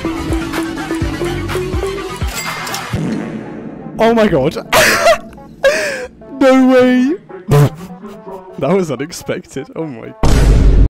Oh my god. No way. That was unexpected. Oh my.